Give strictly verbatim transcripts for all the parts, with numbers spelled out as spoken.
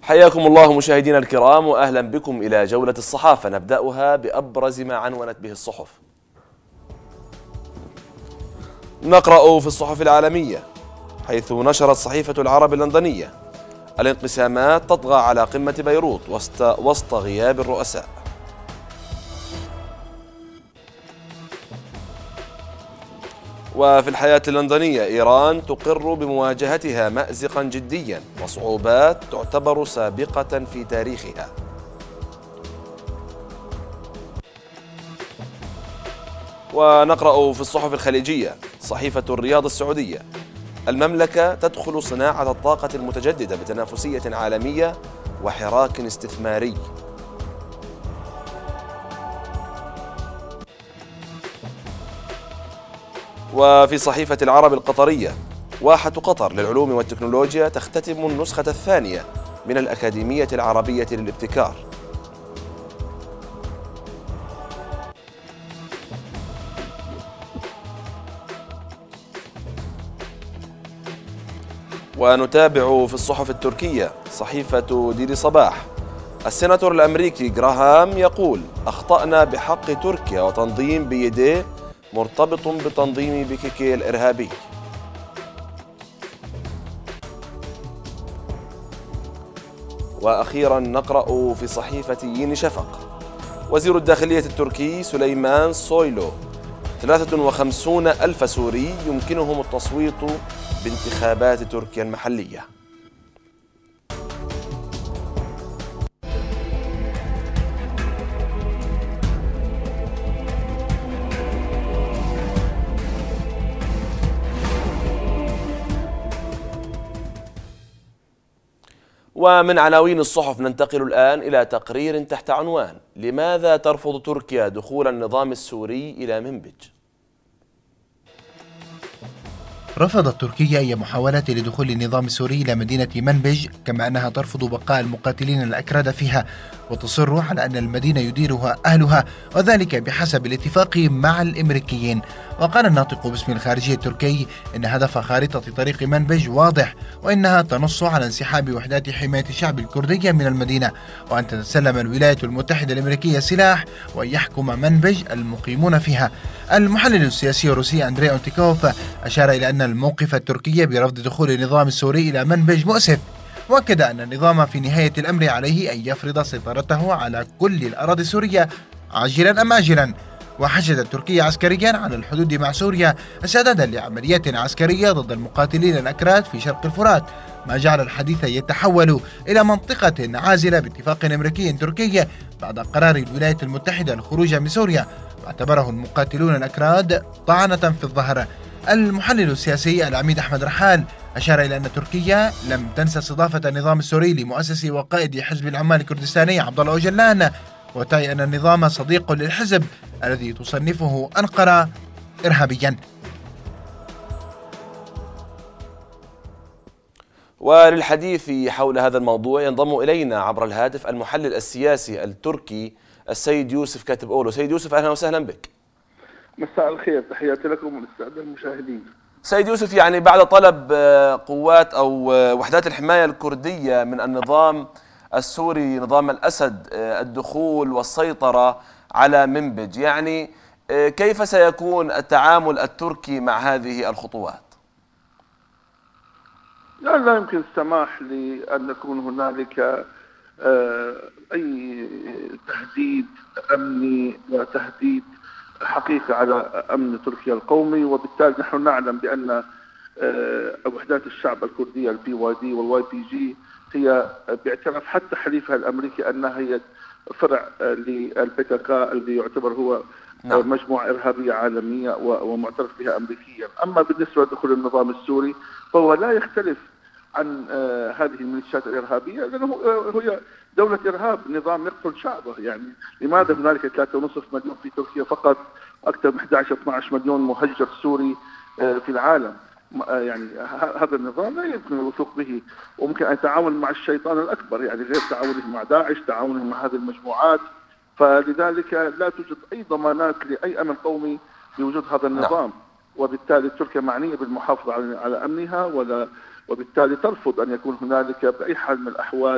حياكم الله مشاهدينا الكرام، وأهلا بكم إلى جولة الصحافة، نبدأها بأبرز ما عنونت به الصحف. نقرأ في الصحف العالمية، حيث نشرت صحيفة العرب اللندنية: الانقسامات تطغى على قمة بيروت وسط, وسط غياب الرؤساء. وفي الحياة اللندنية: إيران تقر بمواجهتها مأزقا جديا وصعوبات تعتبر سابقة في تاريخها. ونقرأ في الصحف الخليجية: صحيفة الرياض السعودية: المملكة تدخل صناعة الطاقة المتجددة بتنافسية عالمية وحراك استثماري. وفي صحيفة العرب القطرية: واحة قطر للعلوم والتكنولوجيا تختتم النسخة الثانية من الأكاديمية العربية للابتكار. ونتابع في الصحف التركية: صحيفة ديلي صباح: السيناتور الأمريكي جراهام يقول: أخطأنا بحق تركيا وتنظيم بيديه مرتبط بتنظيم بيكيكي الإرهابي. وأخيرا نقرأ في صحيفة ييني شفق: وزير الداخلية التركي سليمان سويلو: ثلاثة وخمسين ألف سوري يمكنهم التصويت بانتخابات تركيا المحلية. ومن عناوين الصحف ننتقل الآن إلى تقرير تحت عنوان: لماذا ترفض تركيا دخول النظام السوري إلى منبج؟ رفضت تركيا أي محاولات لدخول النظام السوري إلى مدينة منبج، كما أنها ترفض بقاء المقاتلين الأكراد فيها، وتصر على أن المدينة يديرها أهلها، وذلك بحسب الاتفاق مع الأمريكيين. وقال الناطق باسم الخارجية التركي إن هدف خارطة طريق منبج واضح، وإنها تنص على انسحاب وحدات حماية الشعب الكردي من المدينة، وأن تتسلم الولايات المتحدة الأمريكية سلاح، وأن يحكم منبج المقيمون فيها. المحلل السياسي الروسي أندري أونتيكوف أشار إلى أن الموقف التركي برفض دخول النظام السوري إلى منبج مؤسف، وأكد أن النظام في نهاية الأمر عليه أن يفرض سيطرته على كل الأراضي السورية عاجلا أم آجلا. وحشدت تركيا عسكريا على الحدود مع سوريا استعدادا لعمليات عسكرية ضد المقاتلين الأكراد في شرق الفرات، ما جعل الحديث يتحول إلى منطقة عازلة باتفاق أمريكي تركي بعد قرار الولايات المتحدة الخروج من سوريا، واعتبره المقاتلون الأكراد طعنة في الظهر. المحلل السياسي العميد أحمد رحال أشار إلى أن تركيا لم تنسى استضافة النظام السوري لمؤسس وقائد حزب العمال الكردستاني عبد الله أوجلان، وتعي أن النظام صديق للحزب الذي تصنفه أنقرة إرهابيا. وللحديث حول هذا الموضوع ينضم إلينا عبر الهاتف المحلل السياسي التركي السيد يوسف كاتب أولو. سيد يوسف، أهلا وسهلا بك. مساء الخير، تحياتي لكم وللسادة المشاهدين. سيد يوسف، يعني بعد طلب قوات أو وحدات الحماية الكردية من النظام السوري نظام الأسد الدخول والسيطرة على منبج، يعني كيف سيكون التعامل التركي مع هذه الخطوات؟ لا, لا يمكن السماح لأن يكون هنالك أي تهديد أمني وتهديد حقيقي على أمن تركيا القومي، وبالتالي نحن نعلم بأن وحدات الشعب الكردية البي واي دي والواي بي جي هي باعتراف حتى حليفها الأمريكي أنها هي فرع للبي كي كي الذي يعتبر هو نعم. مجموعة إرهابية عالمية ومعترف بها أمريكيا. أما بالنسبة لدخول النظام السوري فهو لا يختلف عن هذه الميليشيات الإرهابية، لأنه هي دولة إرهاب، نظام يقتل شعبه. يعني لماذا هنالك ثلاثة ونصف مليون في تركيا فقط، أكثر من أحد عشر اثني عشر مليون مهجر سوري في العالم؟ يعني هذا النظام لا يمكن الوثوق به، وممكن أن يتعاون مع الشيطان الأكبر، يعني غير تعاونه مع داعش، تعاونه مع هذه المجموعات. فلذلك لا توجد أي ضمانات لأي أمن قومي بوجود هذا النظام، وبالتالي تركيا معنية بالمحافظة على أمنها، ولا وبالتالي ترفض أن يكون هنالك بأي حال من الأحوال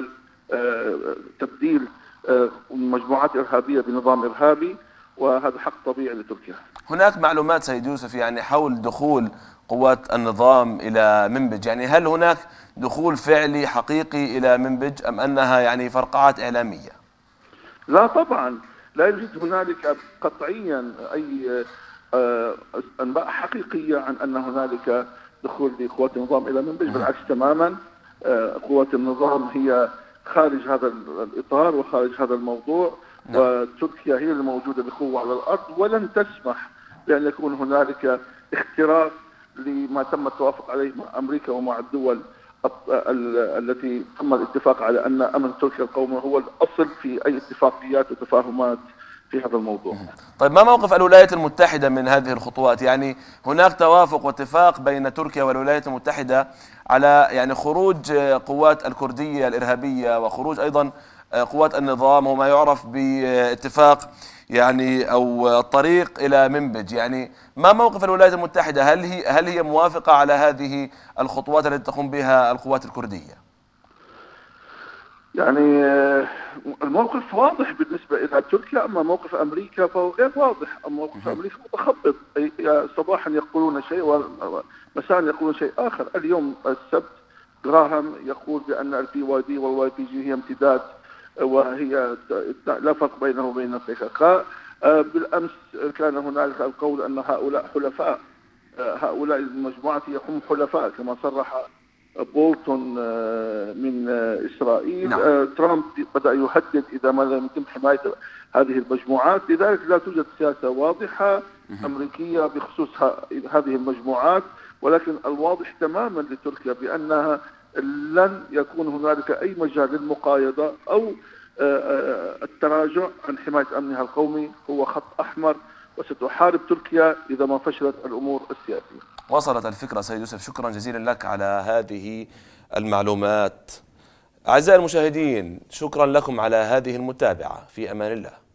تبديل مجموعات إرهابية بنظام إرهابي، وهذا حق طبيعي لتركيا. هناك معلومات سيد يوسف يعني حول دخول قوات النظام إلى منبج، يعني هل هناك دخول فعلي حقيقي إلى منبج أم أنها يعني فرقعات إعلامية؟ لا طبعا، لا يوجد هنالك قطعيا أي أنباء حقيقية عن أن هنالك دخول لقوات النظام إلى منبج، بالعكس تماما. قوات النظام هي خارج هذا الإطار وخارج هذا الموضوع. نعم. وتركيا هي الموجودة بقوة على الأرض، ولن تسمح بأن يكون هنالك اختراق لما تم التوافق عليه مع أمريكا ومع الدول التي تم الاتفاق على أن أمن تركيا القومي هو الأصل في أي اتفاقيات وتفاهمات في هذا الموضوع. طيب ما موقف الولايات المتحدة من هذه الخطوات؟ يعني هناك توافق واتفاق بين تركيا والولايات المتحدة على يعني خروج قوات الكردية الإرهابية وخروج أيضا قوات النظام وما يعرف باتفاق يعني أو الطريق إلى منبج. يعني ما موقف الولايات المتحدة؟ هل هي هل هي موافقة على هذه الخطوات التي تقوم بها القوات الكردية؟ يعني الموقف واضح بالنسبة إلى تركيا، أما موقف أمريكا فهو غير واضح. أما موقف أمريكا متخبط، صباحا يقولون شيء ومساء يقولون شيء آخر. اليوم السبت جراهام يقول بأن البي واي دي والواي بي جي هي امتداد وهي لا فرق بينه وبين البي. بالأمس كان هنالك القول أن هؤلاء حلفاء، هؤلاء المجموعة هم حلفاء كما صرح بولتون من إسرائيل. نعم. ترامب بدأ يهدد إذا ما لم يتم حماية هذه المجموعات، لذلك لا توجد سياسة واضحة أمريكية بخصوص هذه المجموعات، ولكن الواضح تماما لتركيا بأنها لن يكون هنالك أي مجال للمقايضة أو التراجع عن حماية أمنها القومي. هو خط أحمر، وستحارب تركيا إذا ما فشلت الأمور السياسية. وصلت الفكرة سيد يوسف، شكرا جزيلا لك على هذه المعلومات. أعزائي المشاهدين، شكرا لكم على هذه المتابعة، في أمان الله.